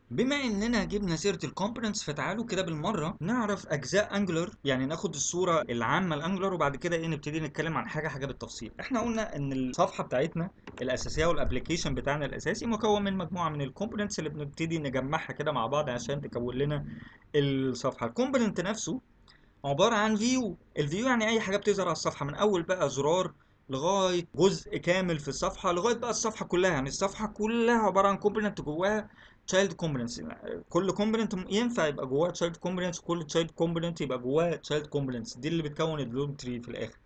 بما اننا جبنا سيره الكومبوننتس فتعالوا كده بالمره نعرف اجزاء انجلر، يعني ناخد الصوره العامه الانجلر وبعد كده نبتدي نتكلم عن حاجه حاجه بالتفصيل. احنا قلنا ان الصفحه بتاعتنا الاساسيه والابلكيشن بتاعنا الاساسي مكون من مجموعه من الكومبوننتس اللي بنبتدي نجمعها كده مع بعض عشان تكون لنا الصفحه. الكومبوننت نفسه عباره عن فيو. الفيو يعني اي حاجه بتظهر على الصفحه، من اول بقى زرار لغايه جزء كامل في الصفحه لغايه بقى الصفحه كلها. يعني الصفحه كلها عباره عن كومبوننت جواها تشايلد كومبوننتس. كل كومبوننت ينفع يبقى جواه تشايلد كومبوننتس، كل تشايلد كومبوننت يبقى جواه تشايلد كومبوننتس. دي اللي بتكون اللوج تري في الاخر.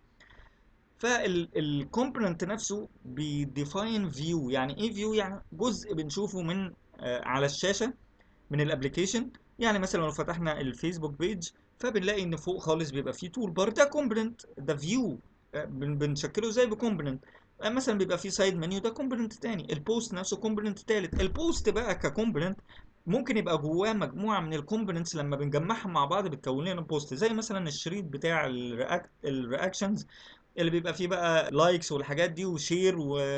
فالكومبوننت نفسه بيديفاين فيو. يعني ايه فيو؟ يعني جزء بنشوفه من على الشاشه من الابلكيشن. يعني مثلا لو فتحنا الفيسبوك بيج فبنلاقي ان فوق خالص بيبقى فيه تول بار، ده كومبوننت، ده فيو بنشكله ازاي بكومبوننت. مثلا بيبقى فيه سايد منيو، ده كومبوننت تاني. البوست نفسه كومبوننت تالت. البوست بقى ككومبوننت ممكن يبقى جواه مجموعه من الكومبوننتس لما بنجمعهم مع بعض بتكون لنا بوست، زي مثلا الشريط بتاع الرياكشنز اللي بيبقى فيه بقى لايكس والحاجات دي وشير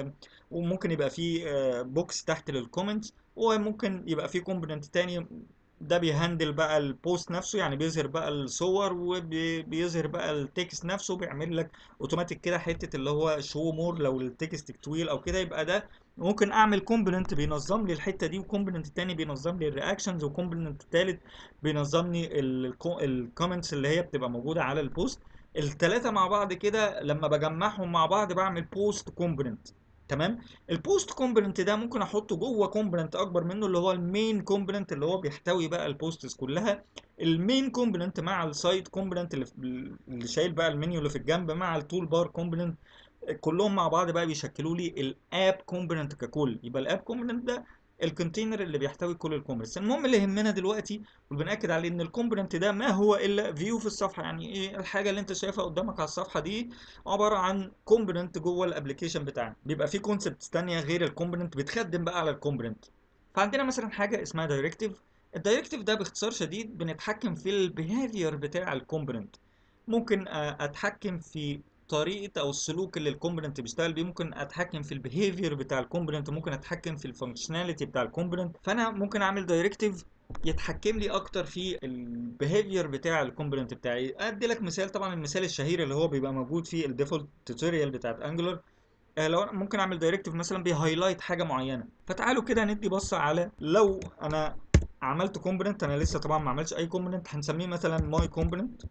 وممكن يبقى فيه بوكس تحت للكومنتس، وممكن يبقى فيه كومبوننت تاني ده بيهندل بقى البوست نفسه، يعني بيظهر بقى الصور وبيظهر بقى التكست نفسه، بيعمل لك اوتوماتيك كده حته اللي هو شو مور لو التكست طويل او كده. يبقى ده ممكن اعمل كومبوننت بينظم لي الحته دي، وكومبوننت تاني بينظم لي الرياكشنز، وكومبوننت تالت بينظم لي الكومنتس اللي هي بتبقى موجوده على البوست. التلاتة مع بعض كده لما بجمعهم مع بعض بعمل بوست كومبوننت. تمام. البوست كومبوننت ده ممكن احطه جوه كومبوننت اكبر منه اللي هو المين كومبوننت اللي هو بيحتوي بقى البوستس كلها. المين كومبوننت مع السايد كومبوننت اللي شايل بقى المنيو اللي في الجنب مع التول بار كومبوننت، كلهم مع بعض بقى بيشكلوا لي الاب كومبوننت ككل. يبقى الاب كومبوننت ده الكونتينر اللي بيحتوي كل الكومبوننتس. المهم اللي يهمنا دلوقتي وبنأكد عليه ان الكومبوننت ده ما هو الا فيو في الصفحه. يعني ايه الحاجه اللي انت شايفها قدامك على الصفحه دي؟ عباره عن كومبوننت جوه الابلكيشن بتاعنا. بيبقى فيه كونسبتس تانية غير الكومبوننت بتخدم بقى على الكومبوننت. فعندنا مثلا حاجه اسمها دايركتيف. الدايركتيف ده باختصار شديد بنتحكم في البيهافير بتاع الكومبوننت. ممكن اتحكم في طريقه او السلوك اللي الكومبوننت بيشتغل بيه. ممكن اتحكم في البيهيفير بتاع الكومبوننت، ممكن اتحكم في الفانكشناليتي بتاع الكومبوننت. فانا ممكن اعمل دايركتيف يتحكم لي اكتر في البيهيفير بتاع الكومبوننت بتاعي. ادي لك مثال، طبعا المثال الشهير اللي هو بيبقى موجود في الديفولت توتوريال بتاعت انجلر. لو أنا ممكن اعمل دايركتيف مثلا بيهايلايت حاجه معينه. فتعالوا كده ندي بصه على لو انا عملت كومبوننت. انا لسه طبعا ما عملتش اي كومبوننت، هنسميه مثلا ماي كومبوننت.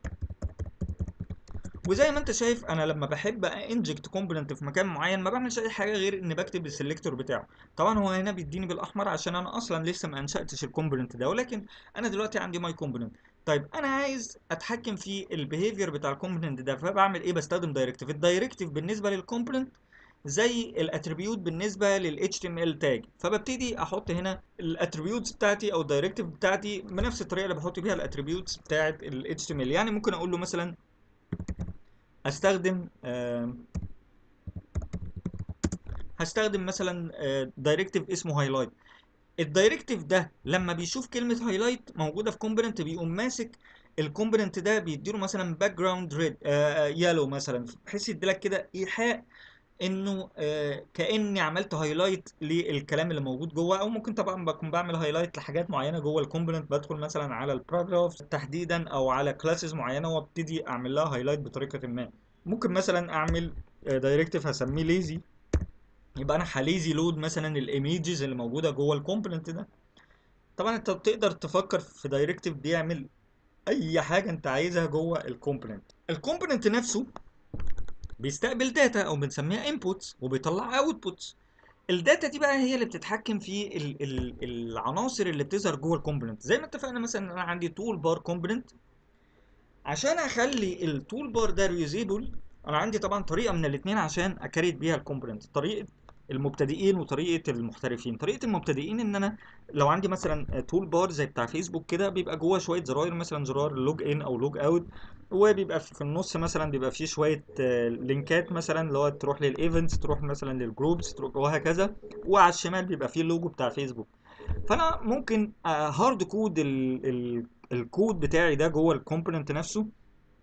وزي ما انت شايف انا لما بحب انجكت كومبوننت في مكان معين ما بعملش اي حاجه غير اني بكتب السلكتور بتاعه. طبعا هو هنا بيديني بالاحمر عشان انا اصلا لسه ما انشاتش الكومبوننت ده، ولكن انا دلوقتي عندي ماي كومبوننت. طيب انا عايز اتحكم في البيهيفير بتاع الكومبوننت ده، فبعمل ايه؟ بستخدم دايركتيف. الدايركتيف بالنسبه للكومبوننت زي الاتريبيوت بالنسبه لل HTML تاج. فببتدي احط هنا الاتريبيوتس بتاعتي او الدايركتيف بتاعتي بنفس الطريقه اللي بحط بيها الاتريبيوتس بتاعت ال HTML. يعني ممكن اقول له مثلا استخدم هستخدم مثلا دايركتيف اسمه هايلايت. الدايركتيف ده لما بيشوف كلمه هايلايت موجوده في كومبوننت بيقوم ماسك الكومبوننت ده بيديله مثلا باك جراوند ريد يالو مثلا، بحيث يديلك كده ايحاء انه كاني عملت هايلايت للكلام اللي موجود جوه. او ممكن طبعا بكون بعمل هايلايت لحاجات معينه جوه الكومبوننت، بدخل مثلا على الباراجراف تحديدا او على كلاسز معينه وابتدي اعمل لها هايلايت بطريقه ما. ممكن مثلا اعمل دايركتيف هسميه ليزي، يبقى انا هليزي لود مثلا الايميجز اللي موجوده جوه الكومبوننت ده. طبعا انت بتقدر تفكر في دايركتيف بيعمل اي حاجه انت عايزها جوه الكومبوننت. الكومبوننت نفسه بيستقبل داتا او بنسميها انبوتس وبيطلع اوتبوتس. الداتا دي بقى هي اللي بتتحكم في العناصر اللي بتظهر جوه الكومبوننت. زي ما اتفقنا مثلا انا عندي تول بار كومبوننت. عشان اخلي التول بار ده ريوزيبل انا عندي طبعا طريقه من الاثنين عشان اكريت بيها الكومبوننت. طريقه المبتدئين وطريقه المحترفين. طريقه المبتدئين ان انا لو عندي مثلا تول بار زي بتاع فيسبوك كده بيبقى جوه شويه زراير، مثلا زرار لوج ان او لوج اوت، وبيبقى في النص مثلا بيبقى فيه شويه لينكات مثلا اللي هو تروح للايفنتس، تروح مثلا للجروبس، تروح وهكذا. وعلى الشمال بيبقى فيه اللوجو بتاع فيسبوك. فانا ممكن هارد كود الكود بتاعي ده جوه الكومبوننت نفسه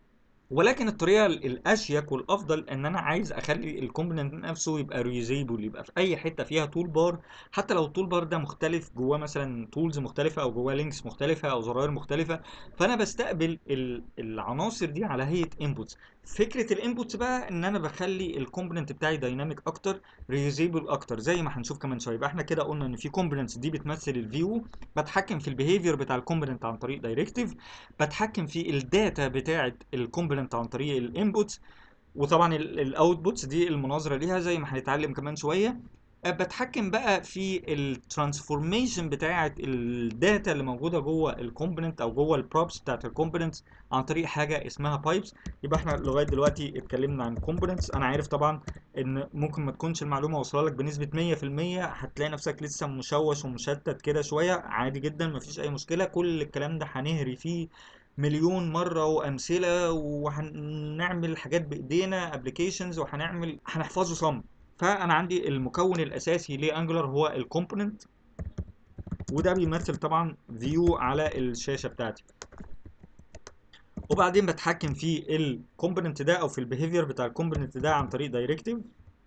ولكن الطريقه الاشيك والافضل ان انا عايز اخلي الكومبوننت نفسه يبقى ريوزيبل، يبقى في اي حته فيها تول بار، حتى لو التول بار ده مختلف جواه مثلا تولز مختلفه او جواه لينكس مختلفه او زراير مختلفه، فانا بستقبل العناصر دي على هيئه انبوتس. فكره الانبوتس بقى ان انا بخلي الكومبوننت بتاعي دايناميك اكتر، ريوزيبل اكتر، زي ما هنشوف كمان شويه. يبقى احنا كده قلنا ان في كومبوننتس دي بتمثل الفيو، بتحكم في البيهيفير بتاع الكومبوننت عن طريق دايركتيف، بتحكم في الداتا بتاعه الكومبوننت عن طريق الانبوتس، وطبعا الاوتبوتس دي المناظره ليها زي ما هنتعلم كمان شويه. بتحكم بقى في الترانسفورميشن بتاعه الداتا اللي موجوده جوه الكومبوننت او جوه البروبس بتاعه الكومبوننت عن طريق حاجه اسمها بايبس. يبقى احنا لغايه دلوقتي اتكلمنا عن كومبوننتس. انا عارف طبعا ان ممكن ما تكونش المعلومه واصله لك بنسبه 100%، هتلاقي نفسك لسه مشوش ومشتت كده شويه، عادي جدا مفيش اي مشكله. كل الكلام ده هنهري فيه مليون مرة وأمثلة، وهنعمل حاجات بإيدينا ابلكيشنز، هنحفظه صم. فأنا عندي المكون الأساسي لأنجلر هو الكومبوننت، وده بيمثل طبعا فيو على الشاشة بتاعتي. وبعدين بتحكم في الكومبوننت ده او في البيهيفير بتاع الكومبوننت ده عن طريق دايركتيف،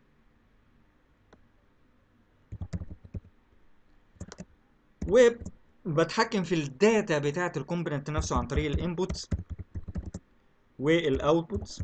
وبتحكم في الداتا بتاعه الكومبوننت نفسه عن طريق الانبوتس والاوتبوتس،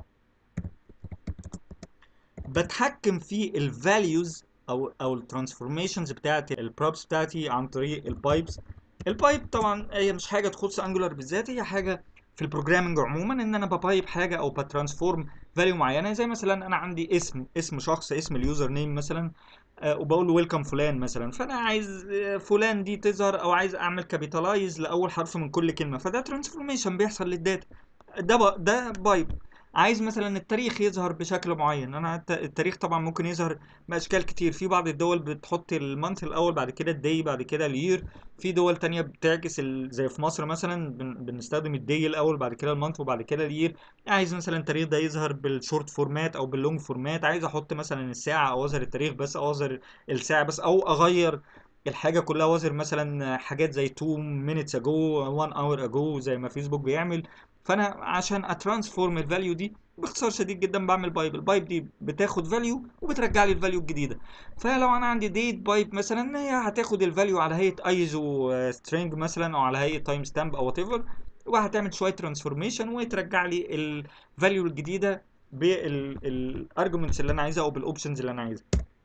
بتحكم في الفاليوز او الترانسفورميشنز بتاعت البروبس بتاعتي عن طريق البايبس. البايب طبعا هي مش حاجه تخص انجولار بالذات، هي حاجه في البروجرامنج عموما، ان انا ببايب حاجه او بترانسفورم فاليو معينه. زي مثلا انا عندي اسم شخص، اسم اليوزر نيم مثلا، وبقول له ويلكم فلان مثلا، فانا عايز فلان دي تظهر، او عايز اعمل كابيتالايز لاول حرف من كل كلمه، فده ترانسفورميشن بيحصل للداتا. ده بايب. عايز مثلا التاريخ يظهر بشكل معين، انا التاريخ طبعا ممكن يظهر باشكال كتير. في بعض الدول بتحط المانث الاول، بعد كده الدي، بعد كده الير. في دول تانية بتعكس زي في مصر مثلا بنستخدم الدي الاول، بعد كده المانث، وبعد كده الير. عايز مثلا التاريخ ده يظهر بالشورت فورمات او باللونج فورمات، عايز احط مثلا الساعه او اظهر التاريخ بس، او اظهر الساعه بس، او اغير الحاجه كلها واظهر مثلا حاجات زي 2 minutes ago 1 hour ago زي ما فيسبوك بيعمل. فانا عشان اترانسفورم الفاليو دي باختصار شديد جدا بعمل بايب. البايب دي بتاخد فاليو وبترجع لي الفاليو الجديده. فلو انا عندي ديت بايب مثلا، هي هتاخد الفاليو على هيئه ايزو سترينج مثلا، او على هيئه تايم ستامب او وات ايفر، وهتعمل شويه ترانسفورميشن وترجع لي الفاليو الجديده بالارجيومنتس اللي انا عايزها او بالاوبشنز اللي انا عايزها.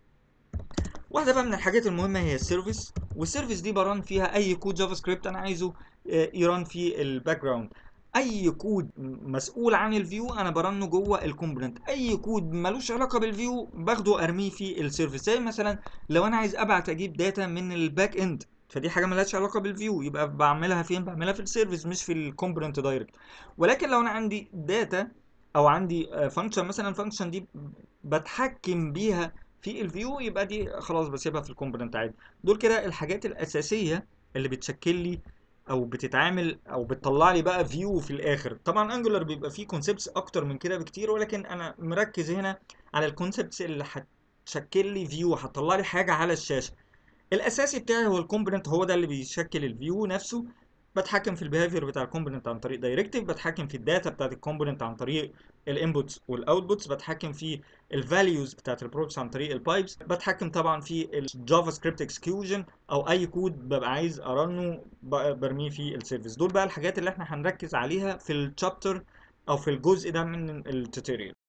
واحده بقى من الحاجات المهمه هي السيرفيس، والسيرفيس دي بران فيها اي كود جافا سكريبت انا عايزه يران في الباك جراوند. اي كود مسؤول عن الفيو انا برنه جوه الكومبوننت، اي كود ملوش علاقه بالفيو باخده ارميه في السيرفيس. زي مثلا لو انا عايز ابعت اجيب داتا من الباك اند، فدي حاجه ملهاش علاقه بالفيو، يبقى بعملها فين؟ بعملها في السيرفيس مش في الكومبوننت دايركت. ولكن لو انا عندي داتا او عندي فانكشن مثلا، الفانكشن دي بتحكم بيها في الفيو، يبقى دي خلاص بسيبها في الكومبوننت عادي. دول كده الحاجات الاساسيه اللي بتشكل لي او بتتعامل او بتطلع لي بقى فيو في الاخر. طبعا انجولار بيبقى فيه كونسبتس اكتر من كده بكتير، ولكن انا مركز هنا على الكونسبتس اللي هتشكل لي فيو، هتطلع لي حاجه على الشاشه. الاساسي بتاعي هو الكومبوننت، هو ده اللي بيشكل الفيو نفسه. بتحكم في البيهيفير بتاع الكومبوننت عن طريق دايركتيف، بتحكم في الداتا بتاعت الكومبوننت عن طريق الانبوتس والاوتبوتس، بتحكم في الفاليوز بتاعت البروبس عن طريق البايبس، بتحكم طبعا في الجافا سكريبت اكسكيوجن او اي كود ببقى عايز ارنه برميه في السيرفيس. دول بقى الحاجات اللي احنا هنركز عليها في الشابتر او في الجزء ده من التوتوريال.